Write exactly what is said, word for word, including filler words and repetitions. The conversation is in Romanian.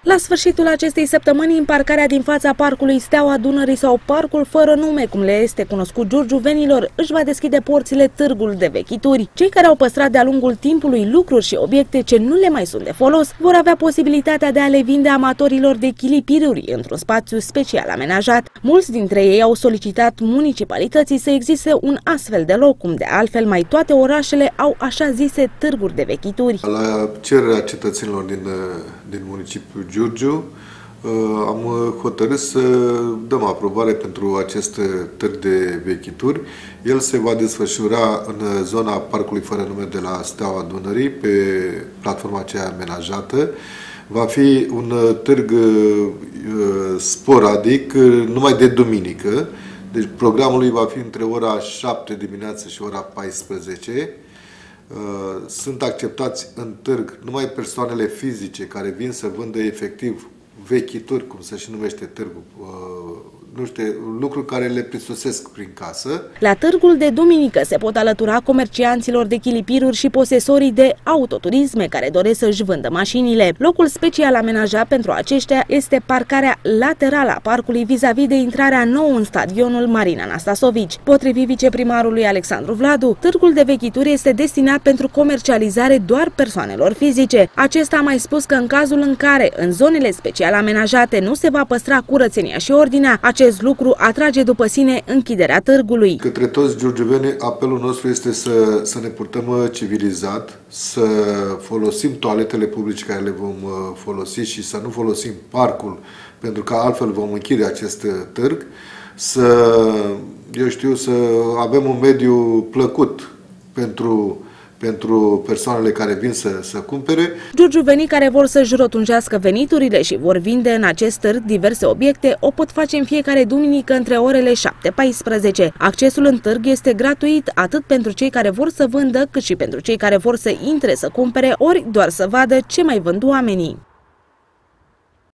La sfârșitul acestei săptămâni, în parcarea din fața Parcului Steaua Dunării sau Parcul Fără Nume, cum le este cunoscut giurgiuvenilor, își va deschide porțile Târgul de Vechituri. Cei care au păstrat de-a lungul timpului lucruri și obiecte ce nu le mai sunt de folos vor avea posibilitatea de a le vinde amatorilor de chilipiruri într-un spațiu special amenajat. Mulți dintre ei au solicitat municipalității să existe un astfel de loc, cum de altfel mai toate orașele au așa zise târguri de vechituri. La cererea cetățenilor din, din municipiul Giurgiu, am hotărât să dăm aprobare pentru acest târg de vechituri. El se va desfășura în zona Parcului Fără Nume de la Steaua Dunării, pe platforma aceea amenajată. Va fi un târg sporadic, numai de duminică. Deci programul lui va fi între ora șapte dimineața și ora paisprezece. Sunt acceptați în târg numai persoanele fizice care vin să vândă efectiv vechituri, cum se și numește târgul, nu știu, lucruri care le prisosesc prin casă. La târgul de duminică se pot alătura comercianților de chilipiruri și posesorii de autoturisme care doresc să-și vândă mașinile. Locul special amenajat pentru aceștia este parcarea laterală a parcului vis-a-vis de intrarea nouă în stadionul Marin Anastasovici. Potrivit viceprimarului Alexandru Vladu, târgul de vechituri este destinat pentru comercializare doar persoanelor fizice. Acesta a mai spus că în cazul în care în zonele special amenajate nu se va păstra curățenia și ordinea, acest lucru atrage după sine închiderea târgului. Către toți giurgiuvenii, apelul nostru este să, să ne purtăm civilizat, să folosim toaletele publice care le vom folosi și să nu folosim parcul, pentru că altfel vom închide acest târg, să, eu știu, să avem un mediu plăcut pentru pentru persoanele care vin să, să cumpere. Giurgiuvenii care vor să-și rotunjească veniturile și vor vinde în acest târg diverse obiecte o pot face în fiecare duminică între orele șapte paisprezece. Accesul în târg este gratuit atât pentru cei care vor să vândă, cât și pentru cei care vor să intre să cumpere, ori doar să vadă ce mai vând oamenii.